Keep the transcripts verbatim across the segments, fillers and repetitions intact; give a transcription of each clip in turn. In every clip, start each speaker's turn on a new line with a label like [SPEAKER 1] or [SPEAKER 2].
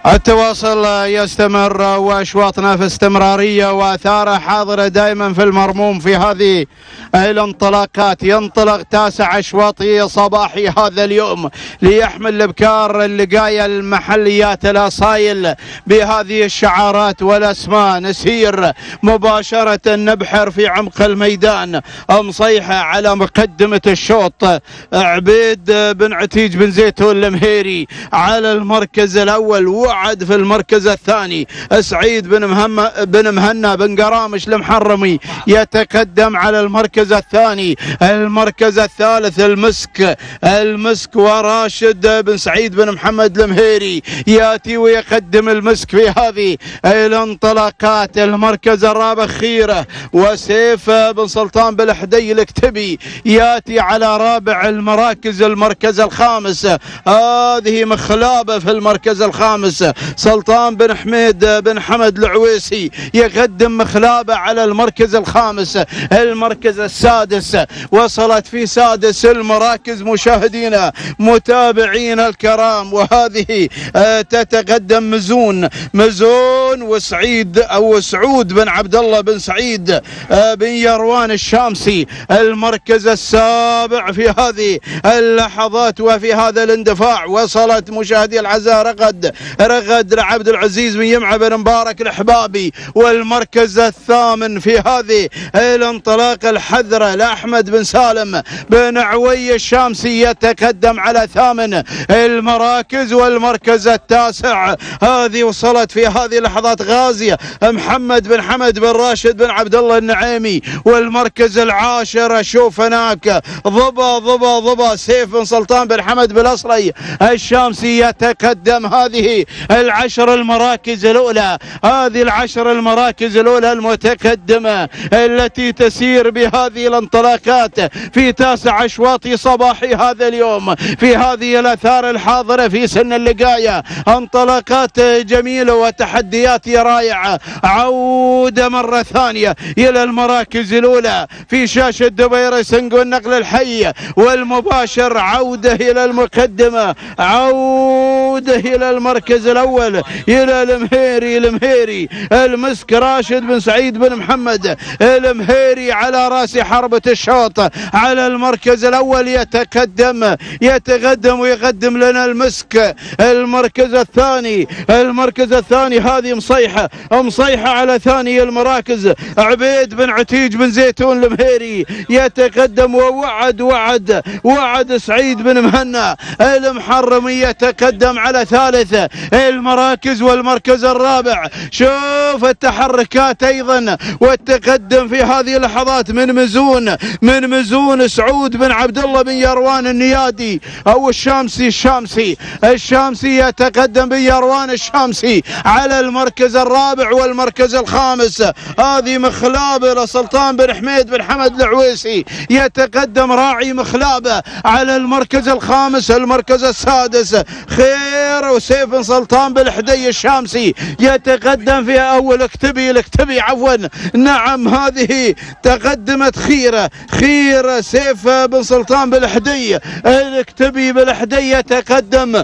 [SPEAKER 1] التواصل يستمر واشواطنا في استمراريه واثاره حاضره دائما في المرموم في هذه الانطلاقات. ينطلق تاسع اشواطي صباحي هذا اليوم ليحمل الابكار اللقايه المحليات الاصايل بهذه الشعارات والاسماء. نسير مباشره نبحر في عمق الميدان. مصيحه على مقدمه الشوط عبيد بن عتيج بن زيتون المهيري على المركز الاول، وعد في المركز الثاني سعيد بن مهنا بن مهنا بن قرامش المحرمي يتقدم على المركز الثاني. المركز الثالث المسك المسك وراشد بن سعيد بن محمد المهيري ياتي ويقدم المسك في هذه الانطلاقات. المركز الرابع خيره وسيف بن سلطان بالحدي الكتبي ياتي على رابع المراكز. المركز الخامس هذه مخلابه في المركز الخامس سلطان بن حميد بن حمد العويسي يقدم مخلابه على المركز الخامس. المركز السادس وصلت في سادس المراكز مشاهدينا متابعينا الكرام، وهذه تتقدم مزون مزون وسعيد او سعود بن عبد الله بن سعيد بن يروان الشامسي. المركز السابع في هذه اللحظات وفي هذا الاندفاع وصلت مشاهدي العزاء رغد رغد لعبد العزيز بن يمعة بن مبارك الحبابي. والمركز الثامن في هذه الانطلاقه الحذره لاحمد بن سالم بن عوي الشامسي يتقدم على ثامن المراكز. والمركز التاسع هذه وصلت في هذه اللحظات غازيه محمد بن حمد بن راشد بن عبد الله النعيمي. والمركز العاشر اشوف هناك ضبا ضبا ضبا سيف بن سلطان بن حمد بالاصلي الشامسي يتقدم. هذه العشر المراكز الاولى هذه العشر المراكز الاولى المتقدمه التي تسير بهذه الانطلاقات في تاسع اشواطي صباحي هذا اليوم في هذه الاثار الحاضره في سن اللقايه. انطلاقات جميله وتحديات رائعه. عوده مره ثانيه الى المراكز الاولى في شاشه دبي سنق والنقل الحي والمباشر. عوده الى المقدمه عوده الى المركز الاول الى المهيري المهيري المسك راشد بن سعيد بن محمد المهيري على راس حربة الشوط على المركز الاول يتقدم يتقدم ويقدم لنا المسك. المركز الثاني المركز الثاني هذه مصيحه مصيحه على ثاني المراكز عبيد بن عتيج بن زيتون المهيري يتقدم ووعد وعد وعد سعيد بن مهنا المحرمي يتقدم على ثالث المراكز. والمركز الرابع شوف التحركات ايضا والتقدم في هذه اللحظات من مزون من مزون سعود بن عبد الله بن يروان النيادي او الشامسي الشامسي الشامسي يتقدم بن يروان الشامسي على المركز الرابع. والمركز الخامس هذه مخلابه لسلطان بن حميد بن حمد العويسي يتقدم راعي مخلابه على المركز الخامس. المركز السادس خير وسيف بن سلطان بالحدي الشامسي يتقدم في اول اكتبي الاكتبي عفوا نعم هذه تقدمت خيره خيره سيف بن سلطان بالحدي الاكتبي بالحدي يتقدم.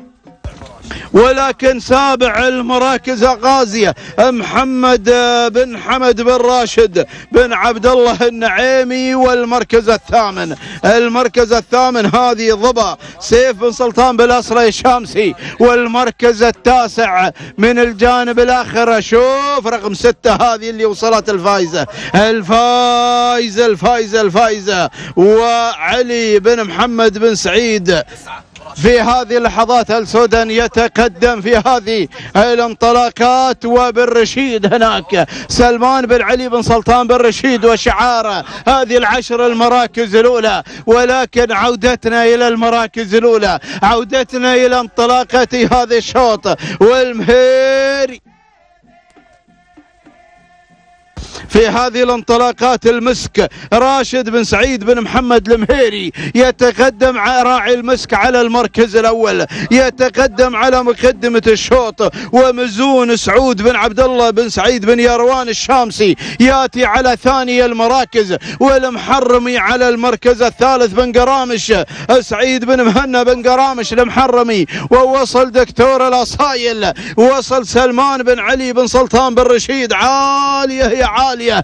[SPEAKER 1] ولكن سابع المراكز غازيه محمد بن حمد بن راشد بن عبد الله النعيمي. والمركز الثامن المركز الثامن هذه ضبا سيف بن سلطان بالاصلي الشامسي. والمركز التاسع من الجانب الاخر شوف رقم ستة هذه اللي وصلت الفايزه الفايزه الفايزه الفايزه وعلي بن محمد بن سعيد في هذه اللحظات السودان يتقدم في هذه الانطلاقات. وبن رشيد هناك سلمان بن علي بن سلطان بن رشيد وشعاره هذه العشر المراكز الاولى. ولكن عودتنا الى المراكز الاولى عودتنا الى انطلاقه هذا الشوط والمهيري في هذه الانطلاقات المسك راشد بن سعيد بن محمد المهيري يتقدم راعي المسك على المركز الأول، يتقدم على مقدمة الشوط، ومزون سعود بن عبد الله بن سعيد بن يروان الشامسي ياتي على ثاني المراكز، والمحرمي على المركز الثالث بن قرامش سعيد بن مهنا بن قرامش المحرمي، ووصل دكتور الأصايل، وصل سلمان بن علي بن سلطان بن رشيد. عالية يا عالية.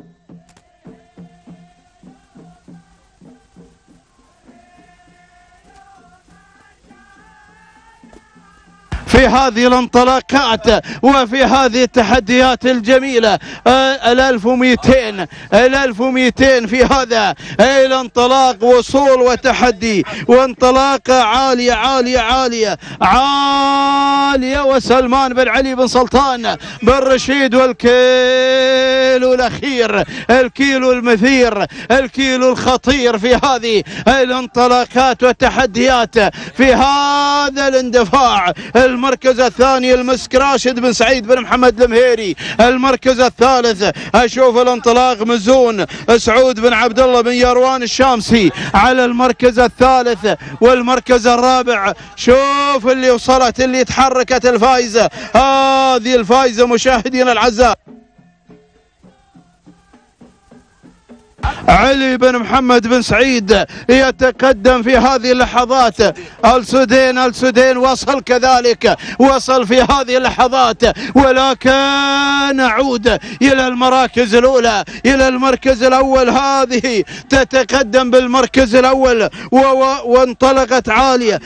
[SPEAKER 1] في هذه الانطلاقات وفي هذه التحديات الجميلة الألف ومئتين الألف ومئتين في هذا الانطلاق، وصول وتحدي وانطلاقة عالية عالية عالية عالية. وسلمان بن علي بن سلطان بن رشيد، والكيلو الأخير، الكيلو المثير، الكيلو الخطير في هذه الانطلاقات والتحديات في هذا الاندفاع. المركز الثاني المسك راشد بن سعيد بن محمد المهيري، المركز الثالث اشوف الانطلاق مزون سعود بن عبد الله بن يروان الشامسي على المركز الثالث، والمركز الرابع شوف اللي وصلت اللي تحركت الفائزة، هذه الفائزة مشاهدينا الأعزاء علي بن محمد بن سعيد يتقدم في هذه اللحظات. السودين السودين وصل كذلك، وصل في هذه اللحظات، ولكن نعود إلى المراكز الأولى، إلى المركز الأول. هذه تتقدم بالمركز الأول وانطلقت عالية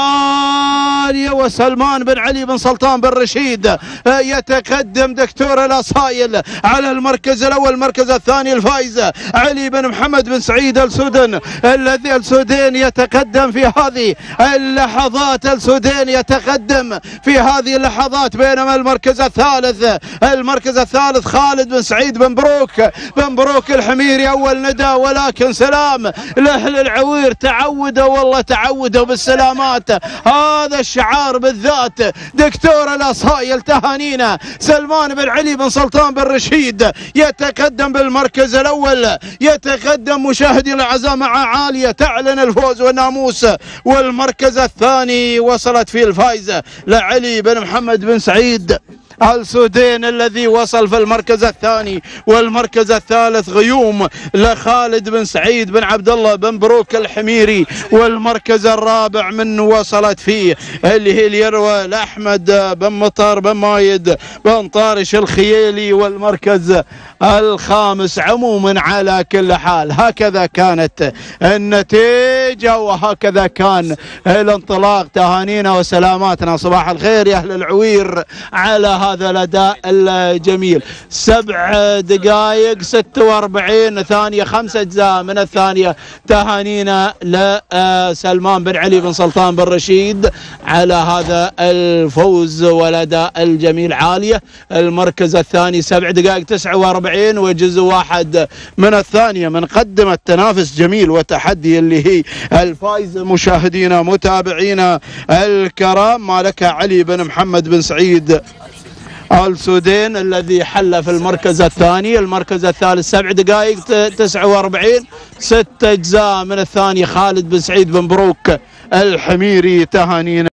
[SPEAKER 1] عالية، وسلمان بن علي بن سلطان بن رشيد يتقدم دكتور الأصايل على المركز الأول. المركز الثاني الفائزة علي بن محمد بن سعيد السودان، الذي السودان يتقدم في هذه اللحظات، السودان يتقدم في هذه اللحظات. بينما المركز الثالث المركز الثالث خالد بن سعيد بن بروك بن بروك الحميري أول ندى، ولكن سلام لأهل العوير، تعودوا والله تعودوا بالسلامات، هذا الشعار بالذات. دكتور الأصايل تهانينا. سلمان بن علي بن سلطان بن رشيد يتقدم بالمركز الأول، يتقدم مشاهدي الأعزاء مع عالية تعلن الفوز والناموس. والمركز الثاني وصلت فيه الفائزة لعلي بن محمد بن سعيد السودين الذي وصل في المركز الثاني، والمركز الثالث غيوم لخالد بن سعيد بن عبد الله بن بروك الحميري، والمركز الرابع من وصلت فيه اللي هي اليروى لأحمد بن مطر بن مايد بن طارش الخيالي، والمركز الخامس. عموما على كل حال هكذا كانت النتيجة وهكذا كان الانطلاق. تهانينا وسلاماتنا، صباح الخير يا أهل العوير على هذا الأداء الجميل. سبع دقائق ستة وأربعين ثانية، خمسة أجزاء من الثانية. تهانينا لسلمان بن علي بن سلطان بن رشيد على هذا الفوز والأداء الجميل. عالية المركز الثاني سبع دقائق تسعة وأربعين وجزء واحد من الثانية من قدمة تنافس جميل وتحدي اللي هي الفائز. مشاهدينا متابعينا الكرام، مالك علي بن محمد بن سعيد السودان الذي حل في المركز الثاني. المركز الثالث سبع دقائق تسعة وأربعين، ست أجزاء من الثاني خالد بن سعيد بن بروك الحميري. تهانينا.